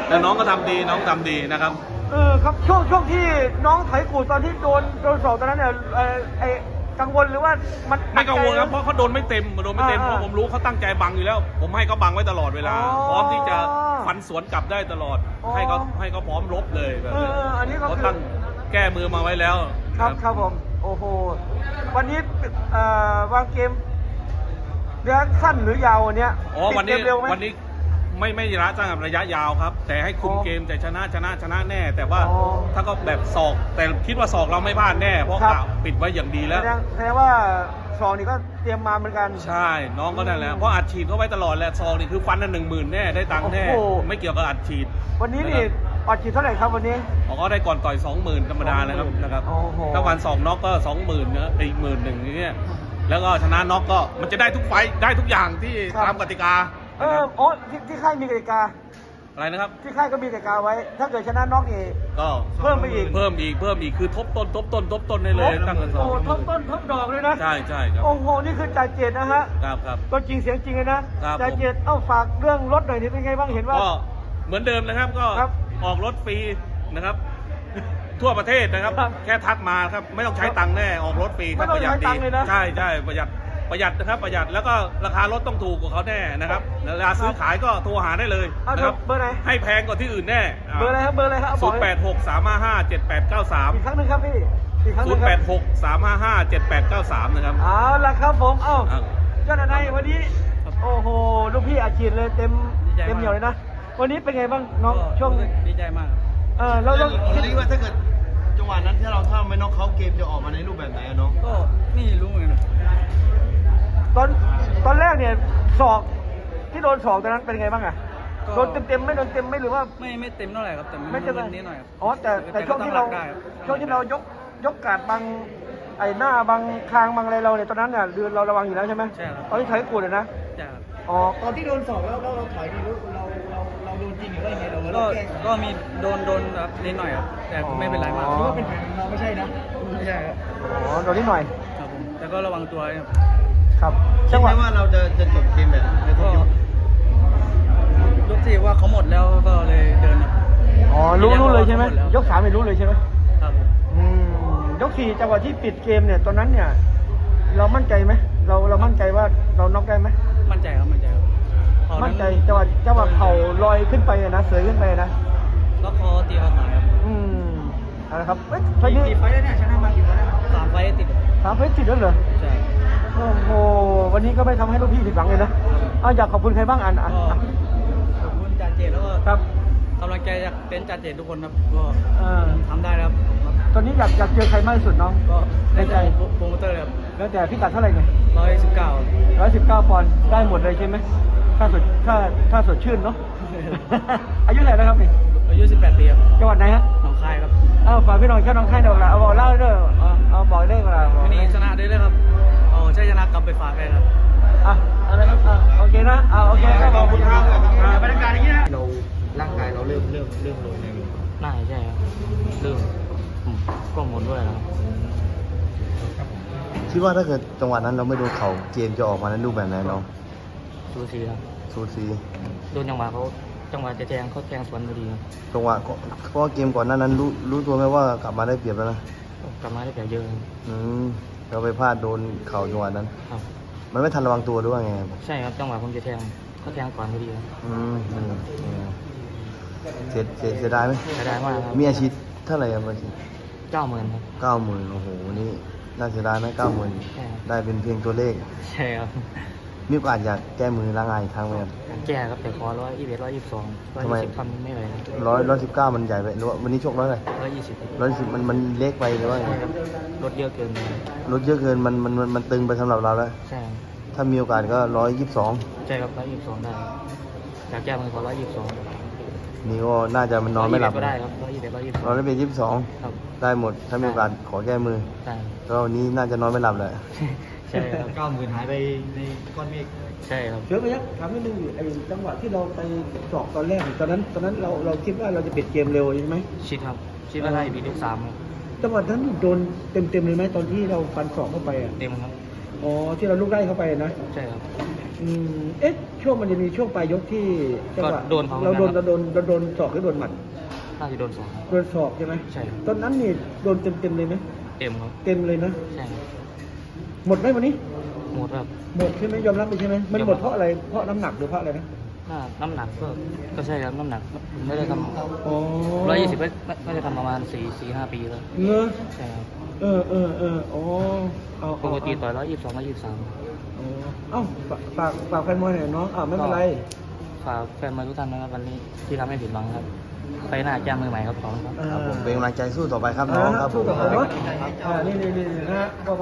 แต่น้องก็ทำดีน้องทำดีนะครับครับช่วงที่น้องไถกูตอนที่โดนสอบตอนนั้นเนี่ยกังวลหรือว่ามันไม่กังวลครับเพราะเขาโดนไม่เต็มเพราะผมรู้เขาตั้งใจบังอยู่แล้ว ผมให้เขาบังไว้ตลอดเวลาพร้อมที่จะฟันสวนกลับได้ตลอดให้เขาพร้อมรบเลยแบบอันนี้เขาตั้งแก้มือมาไว้แล้วครับผมโอ้โหวันนี้วางเกมระยะสั้นหรือยาววันนี้วันนี้ไม่ระยะยาวครับแต่ให้คุมเกมแต่ชนะแน่แต่ว่าถ้าก็แบบศอกแต่คิดว่าศอกเราไม่พลาดแน่เพราะปิดไว้อย่างดีแล้วแสดงว่าซองนี่ก็เตรียมมาเหมือนกันใช่น้องก็นั่นแหละเพราะอัดฉีดเขาไว้ตลอดแหละซองนี่คือฟันนั่น10,000แน่ได้ตังค์แน่ไม่เกี่ยวกับอัดฉีดวันนี้นี่อัดฉีดเท่าไหร่ครับวันนี้ก็ได้ก่อนต่อย20,000ธรรมดานะครับถ้าวัน2น็อกก็20,000เนอะอีก11,000อย่างเงี้ยแล้วก็ชนะน็อกก็มันจะได้ทุกไฟได้ทุกอย่างที่ตามกติกาที่ค่ายมีกติกาอะไรนะครับที่ค่ายก็มีกติกาไว้ถ้าเกิดชนะน็อกนี่ก็เพิ่มไปอีกคือทบต้นได้เลยตั้งแต่โอ้ทบต้นทบดอกเลยนะใช่ครับโอ้โหนี่คือจ่ายเจตนะฮะครับตัวจริงเสียงจริงเลยนะจ่ายเจตฝากเรื่องรถหน่อยนี่เป็นไงบ้างเห็นว่าก็เหมือนเดิมนะครับก็ออกรถฟรีนะครับทั่วประเทศนะครับแค่ทักมาครับไม่ต้องใช้ตังค์แน่ออกรถฟรีครับประหยัดดีใช่ประหยัดนะครับประหยัดแล้วก็ราคารถต้องถูกกว่าเขาแน่นะครับเวลาซื้อขายก็โทรหาได้เลยนะครับเบอร์ไหนให้แพงกว่าที่อื่นแน่เบอร์อะไรครับ 086-355-7893 อีกครั้งนึงครับพี่ 086-355-7893นะครับเอาล่ะครับผมเจ้าหน้าวันนี้โอ้โหลูกพี่อาชีพเลยเต็มเหนียวเลยนะวันนี้เป็นไงบ้างน้องช่วงดีใจมากเราคิดว่าถ้าเกิดจังหวะนั้นถ้าไม่น็อกเขาเกมจะออกมาในรูปแบบไหนน้องก็ไม่รู้เหมือนกันตอนแรกเนี่ยศอกที่โดนศอกตอนนั้นเป็นไงบ้างอะโดนเต็มไม่โดนเต็มไม่หรือว่าไม่เต็มเท่าไหร่ครับแต่ไม่เต็มนิดหน่อยแต่ช่วงที่เรายกกาดบังไอ้หน้าบังคางบังอะไรเราเนี่ยตอนนั้นเนี่ยเราระวังอยู่แล้วใช่ไหมใช่ครับตอนที่ถอยกูเลยนะใช่ครับตอนที่โดนศอกแล้วเราถอยนี่เราโดนจริงหรือว่าไงก็มีโดนครับนิดหน่อยครับแต่ไม่เป็นไรมากคิดว่าเป็นแผลเราไม่ใช่นะไม่ใช่ครับโดนนิดหน่อยครับผมแต่ก็ระวังตัวครับจังหวะว่าเราจะจบเกมแบบก็ยกสี่ว่าเขาหมดแล้วก็เลยเดินรู้เลยใช่ไหมยก3ไม่รู้เลยใช่ไหมครับผมยก4จังหวะที่ปิดเกมเนี่ยตอนนั้นเนี่ยเรามั่นใจไหมเรามั่นใจว่าเราน็อกได้ไหมมั่นใจครับมั่นใจจังหวะเข่าลอยขึ้นไปนะเสือขึ้นไปนะก็คอตีเขาหายครับอะไรครับไฟนี้กี่ไฟแล้วเนี่ยชนะมากี่ไฟแล้ว3 ไฟติด 3 ไฟติดแล้วเหรอใช่โอ้โหวันนี้ก็ไม่ทำให้ลูกพี่ผิดหวังเลยนะอยากขอบคุณใครบ้างขอบคุณจ่าเจตแล้วก็ครับกำลังใจจากเต็นท์จ่าเจตทุกคนครับก็ทำได้ครับตอนนี้อยากเจอใครมากที่สุดน้องก็ในใจโปรโมเตอร์ครับแล้วแต่พี่กัดเท่าไหร่เนี่ย 119 ปอนด์ได้หมดเลยใช่ไหมถ้าสดชื่นเนาะอายุเท่าไหร่แล้วครับนี่อายุ18 ปีครับจังหวัดไหนฮะหนองคายครับฝากพี่น้องแค่น้องคายเดี๋ยวละเอาบอกเล่าด้วยเอาบอกได้ก็ได้วันนี้ชนะได้เลยครับใช่ชนะกลับไปฝากได้ครับอะไรครับโอเคนะโอเคครับขอบคุณครับบรรยากาศอย่างนี้นะเราร่างกายเราเริ่มลงในน่าใช่ครับเริ่มก็หมดด้วยครับคิดว่าถ้าเกิดจังหวะนั้นเราไม่โดนเข่าเกมจะออกมาในรูปแบบไหนน้องสูสีครับสูสีโดนจังหวะจะแทงเขาแทงสวนพอดีจังหวะเพราะเกมก่อนนั้นรู้ตัวไหมว่ากลับมาได้เปรียบแล้วนะกลับมาได้เปรียบเยอะเราไปพลาดโดนเข่าจังหวะนั้นครับมันไม่ทันระวังตัวด้วยไงใช่ครับจังหวะผมจะแทงเขาแทงก่อนพอดีครับเสียดายไหมเสียดายมากครับมีอาชีพเท่าไหร่ครับอาชีพ 90,000ครับ 90,000โอ้โหนี่น่าเสียดายนะ90,000ได้เป็นเพียงตัวเลขใช่ครับมีโอกาสอยากแก้มือล้างงานอีกครั้งไหมครับแก้ครับแต่ขอ121 122 120ทำไม่ไหว 119มันใหญ่ไปหรือว่าวันนี้ชกร้อยอะไร120มันเล็กไปหรือว่าลดเยอะเกินมันตึงไปสำหรับเราแล้วใช่ถ้ามีโอกาสก็122 ใช่ครับ122ได้อยากแก้มือขอ122 นี่ก็น่าจะมันนอนไม่หลับก็ได้ครับ121 122ครับได้หมดถ้ามีโอกาสขอแก้มือใช่ก็วันนี้น่าจะนอนไม่หลับเลยใช่ครับ 90,000หายไปในก้อนเมฆใช่ครับเดี๋ยวไปยักถามนิดนึงไอ้จังหวะที่เราไปสอบตอนแรกตอนนั้นเราคิดว่าเราจะปิดเกมเร็วใช่ไหมคิดว่าได้ปีที่3 จังหวะนั้นโดนเต็มเลยไหมตอนที่เราฟันศอกเข้าไปเต็มครับที่เราลูกไล่เข้าไปนะใช่ครับเอ๊ะช่วงมันจะมีช่วงปลายยกที่จังหวะก็โดนเขาเราโดนเหมือนกันครับโดนศอกหรือโดนหมัดน่าจะโดนสองโดนศอกใช่ไหมใช่ครับตอนนั้นนี่โดนเต็มเลยไหมเต็มครับเต็มเลยนะใช่ครับหมดไหมวันนี้หมดครับหมดใช่ไหมยอมรับไปใช่ไหมมันยอมรับหมดเพราะอะไรเพราะน้ำหนักหรือเพราะอะไรนะน้ำหนักก็ใช่ครับน้ำหนักผมไม่ได้ทอ๋อำ120ไม่ได้ทำประมาณ4-5 ปีแล้วเงอใช่ครับอ๋อเอาปกติต่อย122 123 อ๋อเอ้าฝากแฟนมวยหน่อยน้องไม่เป็นไรฝากแฟนมวยทุกท่านนะครับวันนี้ที่ทำให้ผิดหวังครับ ไปหน้าแจ้งมือใหม่ครับขอบคุณครับครับผมเป็นกำลังใจสู้ต่อไปครับน้องครับผสู้มกับผมเนาะนี่นะฮะ